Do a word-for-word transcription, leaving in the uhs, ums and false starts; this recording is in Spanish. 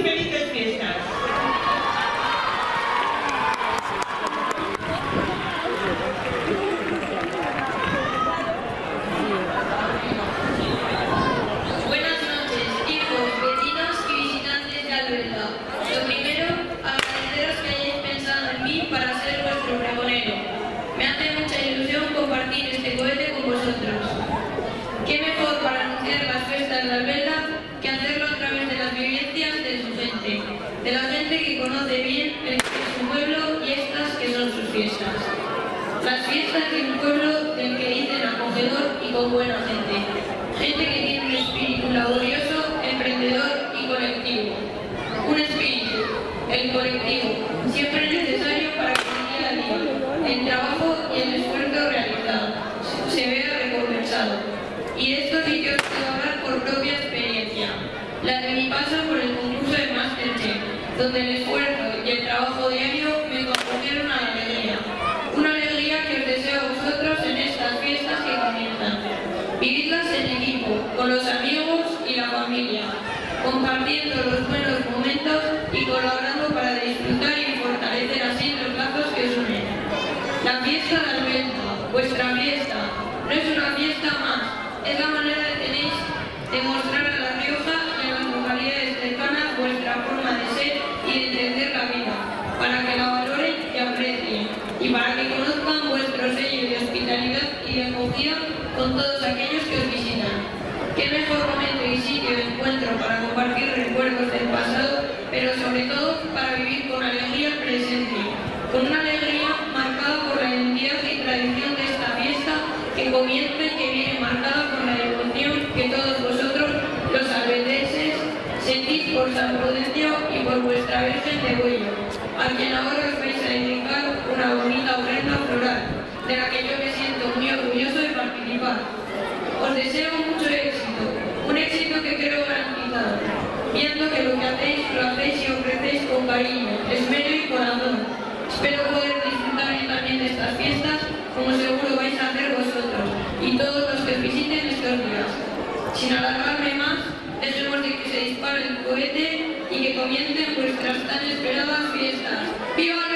felices fiestas. Buenas noches, hijos, vecinos y visitantes de Albelda. Lo primero, agradeceros que hayáis pensado en mí para ser vuestro pregonero. Me hace mucha ilusión compartir este cohete con vosotros. ¿Qué mejor para anunciar las fiestas de Albelda que hacerlo a través de las vivencias de su gente, de la gente que conoce bien el, su pueblo y estas que son sus fiestas? Las fiestas de un pueblo del que dicen acogedor y con buena gente, gente que tiene un espíritu laborioso, emprendedor y colectivo. Un espíritu, el colectivo, siempre necesario para que el día a día, el trabajo y el esfuerzo realizado se vea recompensado. Y de estos sitios puedo hablar por propia experiencia, la de mi paso por el concurso de Masterchef, donde el esfuerzo y el trabajo diario me condujeron a la alegría. Una alegría que os deseo a vosotros en estas fiestas que comienzan. Vividlas en equipo, con los amigos y la familia, compartiendo los buenos momentos y colaborando para disfrutar y fortalecer así los lazos que os unen. La fiesta de Albelda, vuestra fiesta, no es una fiesta más, es la manera que tenéis de mostrar a La Rioja y a las localidades cercanas vuestra forma de ser y de entender la vida, para que la valoren y aprecien, y para que conozcan vuestro sello de hospitalidad y de acogida con todos aquellos que os visitan. Qué mejor momento y sitio de encuentro para compartir recuerdos del pasado, pero sobre todo para vivir con alegría el presente, con una alegría marcada por la identidad y tradición de esta fiesta que comienza y que viene marcada por la devoción que todos vosotros, los albeldenses, sentís por San Prudencio y por vuestra Virgen de Huello, a quien ahora os vais a dedicar una bonita ofrenda floral, de la que yo me siento muy orgulloso de participar. Os deseo mucho éxito, un éxito que creo garantizado, viendo que lo que hacéis lo hacéis y ofrecéis con cariño, esmero y corazón. Espero poder disfrutar también de estas fiestas, como seguro vais a hacer vosotros y todos los que visiten estos días. Sin alargarme más, dejemos de que se dispare el cohete y que comiencen vuestras tan esperadas fiestas. ¡Viva!